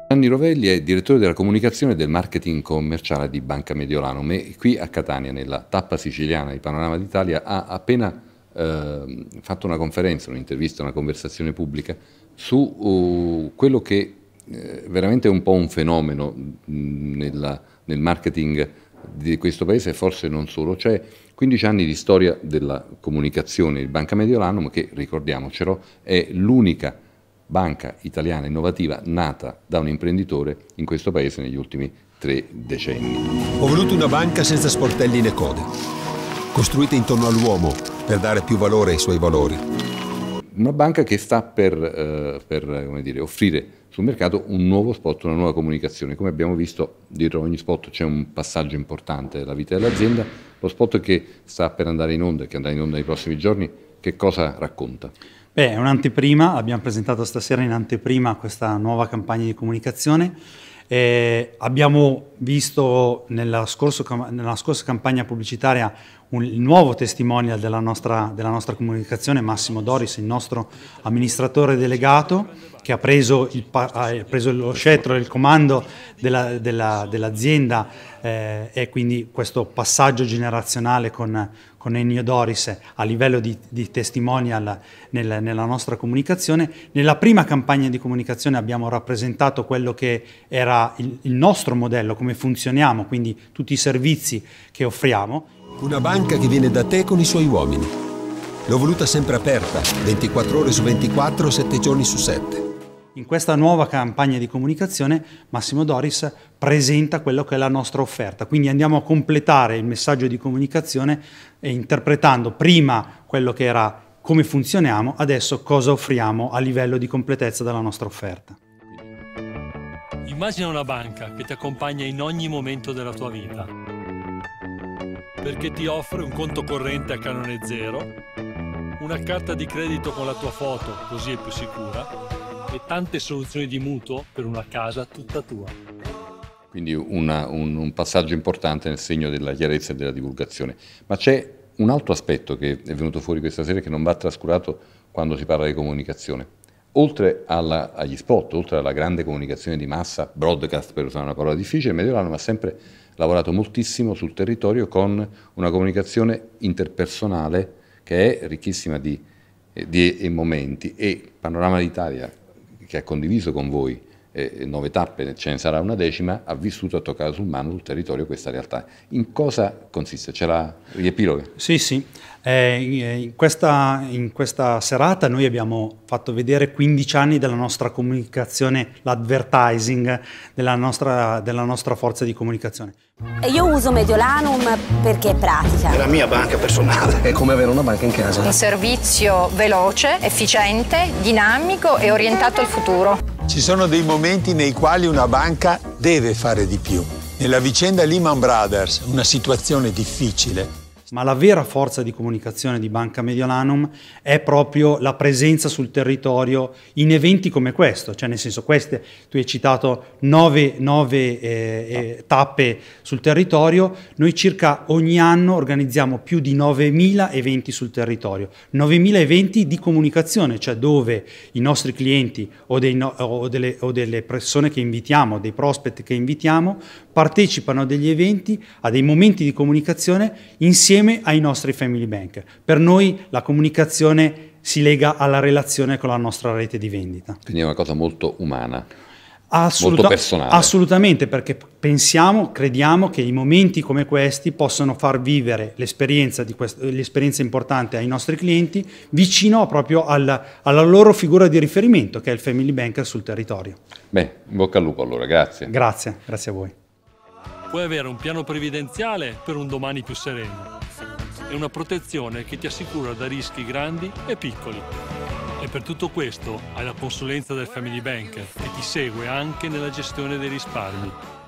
Gianni Rovelli è direttore della comunicazione e del marketing commerciale di Banca Mediolanum e qui a Catania, nella tappa siciliana di Panorama d'Italia, ha appena fatto una conferenza, un'intervista, una conversazione pubblica su quello che veramente è un po' un fenomeno nel marketing di questo paese e forse non solo. C'è 15 anni di storia della comunicazione di Banca Mediolanum che, ricordiamocelo, è l'unica banca italiana innovativa nata da un imprenditore in questo paese negli ultimi 3 decenni. Ho voluto una banca senza sportelli né code, costruita intorno all'uomo per dare più valore ai suoi valori. Una banca che sta per come dire, offrire sul mercato un nuovo spot, una nuova comunicazione. Come abbiamo visto, dietro ogni spot c'è un passaggio importante della vita dell'azienda. Lo spot che sta per andare in onda, che andrà in onda nei prossimi giorni, che cosa racconta? Beh, è un'anteprima, abbiamo presentato stasera in anteprima questa nuova campagna di comunicazione. Abbiamo visto nella scorsa campagna pubblicitaria il nuovo testimonial della nostra comunicazione, Massimo Doris, il nostro amministratore delegato, che ha preso lo scettro e il comando dell'azienda e quindi questo passaggio generazionale con Ennio Doris a livello di testimonial nella nostra comunicazione. Nella prima campagna di comunicazione abbiamo rappresentato quello che era il nostro modello, come funzioniamo, quindi tutti i servizi che offriamo. Una banca che viene da te con i suoi uomini. L'ho voluta sempre aperta, 24 ore su 24, 7 giorni su 7. In questa nuova campagna di comunicazione Massimo Doris presenta quello che è la nostra offerta, quindi andiamo a completare il messaggio di comunicazione interpretando prima quello che era come funzioniamo, adesso cosa offriamo a livello di completezza della nostra offerta. Immagina una banca che ti accompagna in ogni momento della tua vita, perché ti offre un conto corrente a canone zero, una carta di credito con la tua foto, così è più sicura, e tante soluzioni di mutuo per una casa tutta tua. Quindi un passaggio importante nel segno della chiarezza e della divulgazione. Ma c'è un altro aspetto che è venuto fuori questa sera che non va trascurato quando si parla di comunicazione. Oltre agli spot, oltre alla grande comunicazione di massa, broadcast per usare una parola difficile, Mediolanum ha sempre lavorato moltissimo sul territorio con una comunicazione interpersonale che è ricchissima di momenti, e Panorama d'Italia, che ha condiviso con voi 9 tappe, ce ne sarà una 10ª, ha vissuto a toccare sul mano sul territorio questa realtà. In cosa consiste? Ce la riepiloga? Sì. In questa serata noi abbiamo fatto vedere 15 anni della nostra comunicazione, l'advertising della nostra forza di comunicazione. Io uso Mediolanum perché è pratica. È la mia banca personale. È come avere una banca in casa. Un servizio veloce, efficiente, dinamico e orientato al futuro. Ci sono dei momenti nei quali una banca deve fare di più. Nella vicenda Lehman Brothers, una situazione difficile. Ma la vera forza di comunicazione di Banca Mediolanum è proprio la presenza sul territorio in eventi come questo, cioè nel senso tu hai citato 9 tappe sul territorio, noi circa ogni anno organizziamo più di 9.000 eventi sul territorio, 9.000 eventi di comunicazione, cioè dove i nostri clienti o delle persone che invitiamo, dei prospect che invitiamo, partecipano a degli eventi, a dei momenti di comunicazione insieme ai nostri family banker. Per noi la comunicazione si lega alla relazione con la nostra rete di vendita. Quindi è una cosa molto umana, molto personale. Assolutamente, perché crediamo che i momenti come questi possono far vivere l'esperienza importante ai nostri clienti vicino proprio alla loro figura di riferimento, che è il family banker sul territorio. Beh, in bocca al lupo allora, grazie. Grazie a voi. Puoi avere un piano previdenziale per un domani più sereno e una protezione che ti assicura da rischi grandi e piccoli. E per tutto questo hai la consulenza del Family Banker che ti segue anche nella gestione dei risparmi.